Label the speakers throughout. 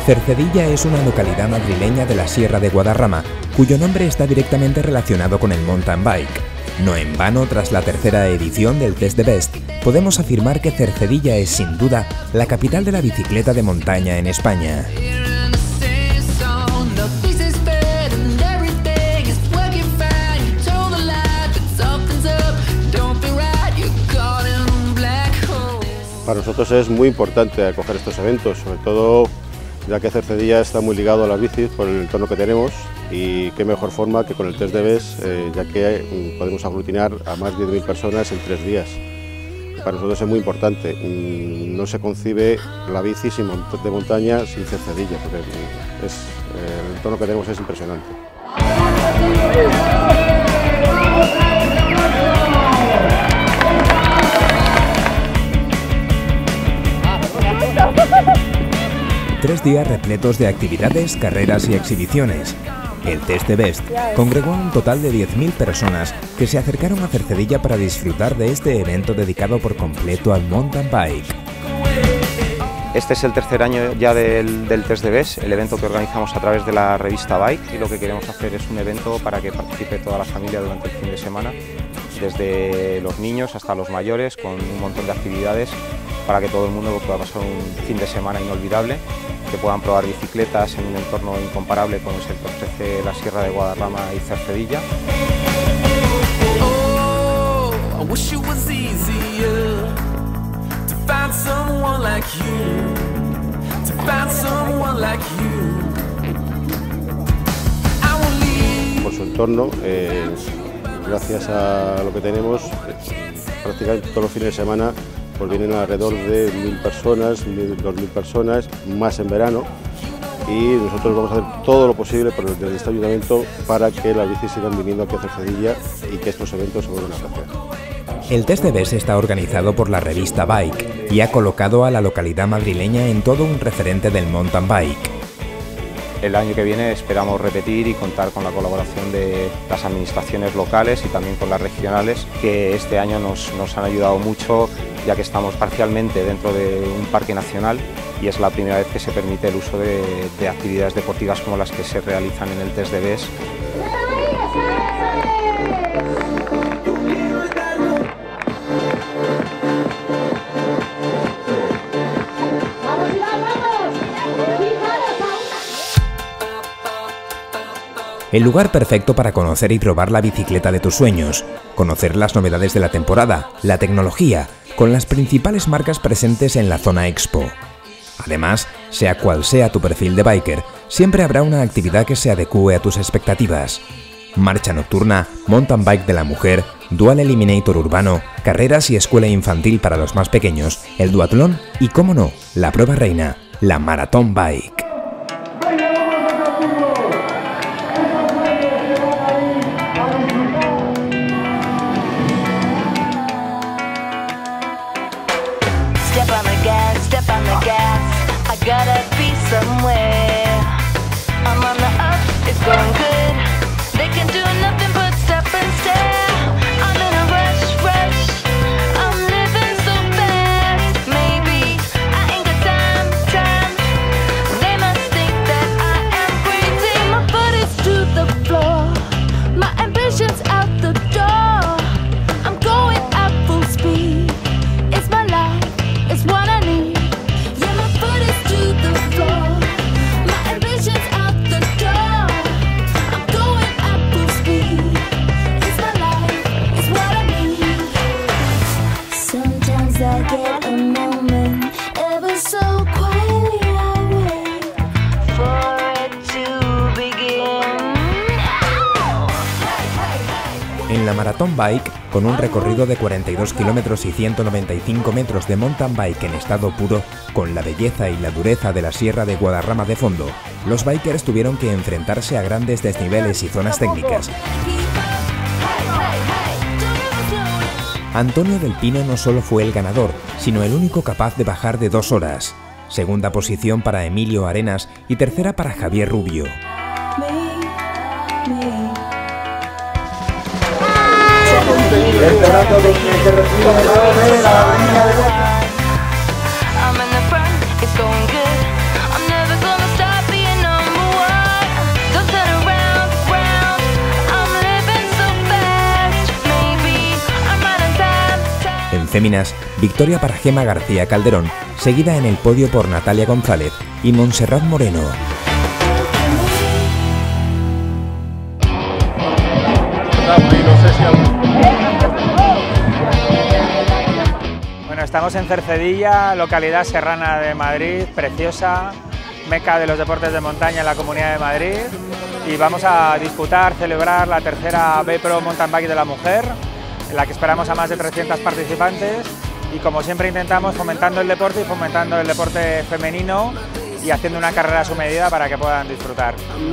Speaker 1: Cercedilla es una localidad madrileña de la Sierra de Guadarrama, cuyo nombre está directamente relacionado con el mountain bike. No en vano, tras la tercera edición del Test de Best, podemos afirmar que Cercedilla es sin duda la capital de la bicicleta de montaña en España.
Speaker 2: Para nosotros es muy importante acoger estos eventos, sobre todo ya que Cercedilla está muy ligado a las bicis por el entorno que tenemos, y qué mejor forma que con el Test de Best, ya que podemos aglutinar a más de 10.000 personas en 3 días. Para nosotros es muy importante, no se concibe la bici de montaña sin Cercedilla, porque el entorno que tenemos es impresionante.
Speaker 1: 3 días repletos de actividades, carreras y exhibiciones. El Test de Best congregó a un total de 10.000 personas que se acercaron a Cercedilla para disfrutar de este evento dedicado por completo al mountain bike.
Speaker 3: Este es el tercer año ya del Test de Best, el evento que organizamos a través de la revista Bike, y lo que queremos hacer es un evento para que participe toda la familia durante el fin de semana, desde los niños hasta los mayores, con un montón de actividades para que todo el mundo pueda pasar un fin de semana inolvidable, que puedan probar bicicletas en un entorno incomparable como es el que ofrece la Sierra de Guadarrama y Cercedilla.
Speaker 2: Por su entorno, gracias a lo que tenemos, prácticamente todos los fines de semana pues vienen alrededor de 1.000 personas, 2.000 personas, más en verano, y nosotros vamos a hacer todo lo posible desde este ayuntamiento para que las bicis sigan viniendo aquí a Cercedilla y que estos eventos se vuelvan a hacer.
Speaker 1: El Test de Best está organizado por la revista Bike y ha colocado a la localidad madrileña en todo un referente del mountain bike.
Speaker 3: El año que viene esperamos repetir y contar con la colaboración de las administraciones locales y también con las regionales, que este año nos han ayudado mucho, ya que estamos parcialmente dentro de un parque nacional y es la primera vez que se permite el uso de actividades deportivas como las que se realizan en el Test de Best.
Speaker 1: El lugar perfecto para conocer y probar la bicicleta de tus sueños, conocer las novedades de la temporada, la tecnología, con las principales marcas presentes en la zona Expo. Además, sea cual sea tu perfil de biker, siempre habrá una actividad que se adecúe a tus expectativas. Marcha nocturna, mountain bike de la mujer, dual eliminator urbano, carreras y escuela infantil para los más pequeños, el duatlón y, cómo no, la prueba reina, la maratón bike.
Speaker 4: Step on the gas, I gotta be somewhere. I'm on the up, it's going good. They can do nothing but stop and stare. I'm in a rush, I'm living so fast. Maybe I ain't got time. They must think that I am crazy. My foot is to the floor, my ambition's out the door. I'm going at full speed, it's my life, it's what I need.
Speaker 1: En la maratón bike, con un recorrido de 42 kilómetros y 195 metros de mountain bike en estado puro, con la belleza y la dureza de la Sierra de Guadarrama de fondo, los bikers tuvieron que enfrentarse a grandes desniveles y zonas técnicas. Antonio del Pino no solo fue el ganador, sino el único capaz de bajar de 2 horas. Segunda posición para Emilio Arenas y tercera para Javier Rubio.
Speaker 4: I'm in the front, it's going good. I'm never gonna stop.
Speaker 1: Féminas, victoria para Gemma García Calderón, seguida en el podio por Natalia González y Montserrat Moreno.
Speaker 5: Bueno, estamos en Cercedilla, localidad serrana de Madrid, preciosa, meca de los deportes de montaña en la Comunidad de Madrid, y vamos a disputar, celebrar la tercera B-Pro Mountain Bike de la Mujer, en la que esperamos a más de 300 participantes, y como siempre intentamos fomentando el deporte y fomentando el deporte femenino y haciendo una carrera a su medida para que puedan disfrutar.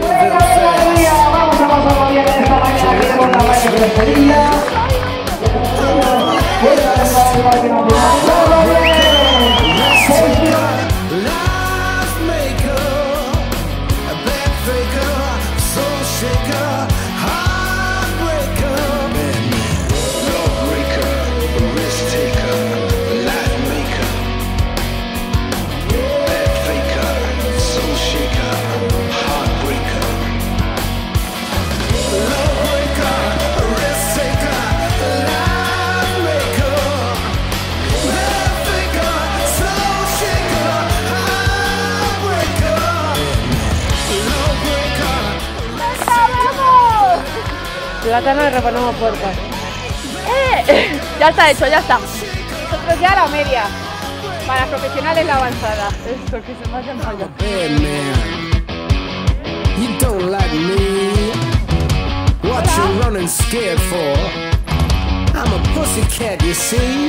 Speaker 6: Plátano y reponemos puertas.
Speaker 7: Ya está hecho, ya está.
Speaker 6: Nosotros ya la media. Para profesionales la avanzada. Esto que se me hace fallo.
Speaker 8: You don't like me. What you running scared for? I'm a pussycat, you see.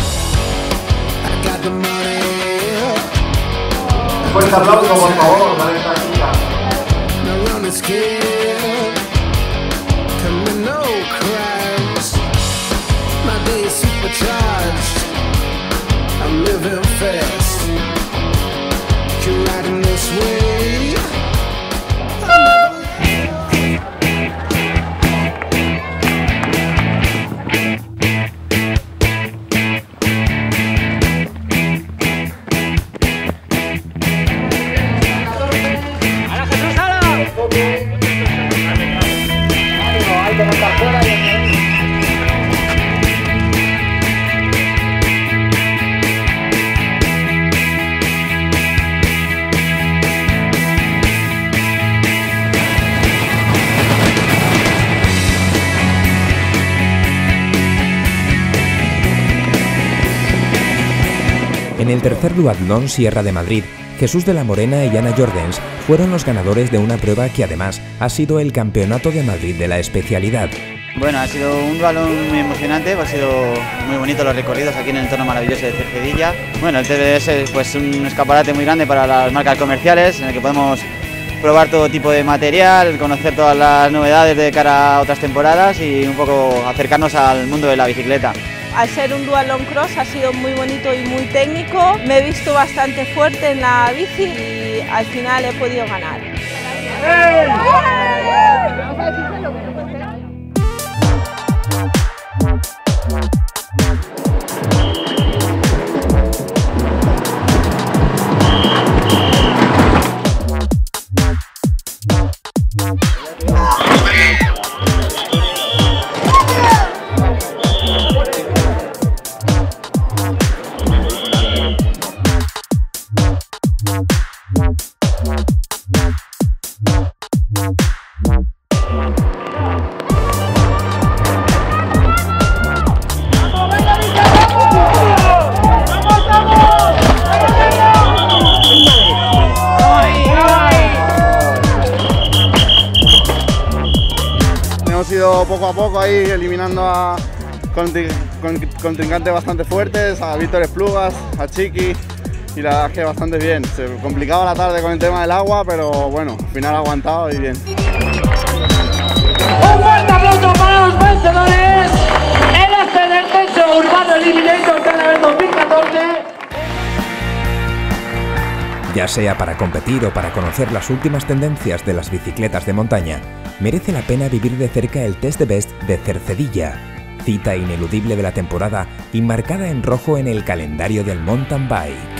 Speaker 8: I got the money.
Speaker 2: Fuerte aplauso, por favor, para esta chica.
Speaker 8: No running scared. Coming no crimes. My day is supercharged. I'm living fast. You're riding this way.
Speaker 1: En el tercer duatlón Sierra de Madrid, Jesús de la Morena y Ana Jordens fueron los ganadores de una prueba que además ha sido el Campeonato de Madrid de la especialidad.
Speaker 9: Bueno, ha sido un duatlón muy emocionante, ha sido muy bonito los recorridos aquí en el entorno maravilloso de Cercedilla. Bueno, el TDS es pues un escaparate muy grande para las marcas comerciales, en el que podemos probar todo tipo de material, conocer todas las novedades de cara a otras temporadas y un poco acercarnos al mundo de la bicicleta.
Speaker 7: Al ser un duatlón cross ha sido muy bonito y muy técnico. Me he visto bastante fuerte en la bici y al final he podido ganar.
Speaker 10: Hemos ido poco a poco ahí eliminando a contrincantes bastante fuertes, a Víctor Esplugas, a Chiqui, y la verdad es que bastante bien. Se complicaba la tarde con el tema del agua, pero bueno, al final ha aguantado y bien.
Speaker 11: Un fuerte aplauso para los vencedores en el descenso urbano Eliminator Canadá 2014.
Speaker 1: Ya sea para competir o para conocer las últimas tendencias de las bicicletas de montaña, merece la pena vivir de cerca el Test de Best de Cercedilla, cita ineludible de la temporada y marcada en rojo en el calendario del mountain bike.